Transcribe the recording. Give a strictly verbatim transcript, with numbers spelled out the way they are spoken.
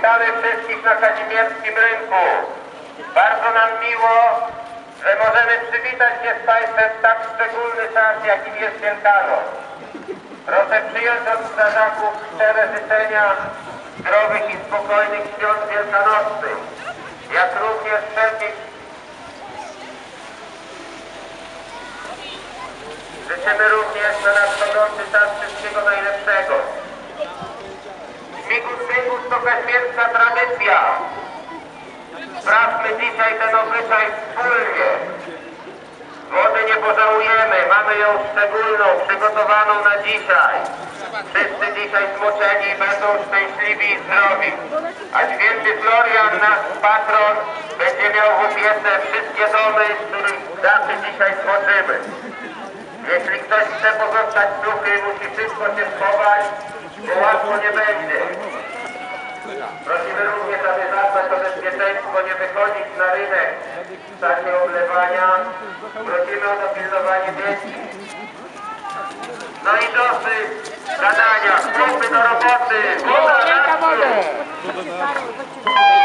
Witamy wszystkich na Kazimierskim Rynku. Bardzo nam miło, że możemy przywitać się z Państwem w tak szczególny czas, jakim jest Wielkanoc. Proszę przyjąć od strażaków szczere życzenia zdrowych i spokojnych świąt wielkanocnych, jak również wszelkich. Życzymy również na nadchodzący czas wszystkiego najlepszego. Śmigus Śmigus to kazimierska tradycja. Sprawdźmy dzisiaj ten obyczaj wspólnie. Wody nie pożałujemy, mamy ją szczególną, przygotowaną na dzisiaj. Wszyscy dzisiaj zmoczeni będą szczęśliwi i zdrowi. A święty Florian, nasz patron, będzie miał w opiece wszystkie domy, z których daty dzisiaj zmoczymy. Jeśli ktoś chce pozostać suchy, musi szybko się schować, bo łatwo nie będzie. Prosimy również, aby zadbać o bezpieczeństwo, nie wychodzić na rynek w czasie oblewania. Prosimy o dopilnowanie dzieci. No i dosyć gadania, zróbmy do roboty! Woda na wschód!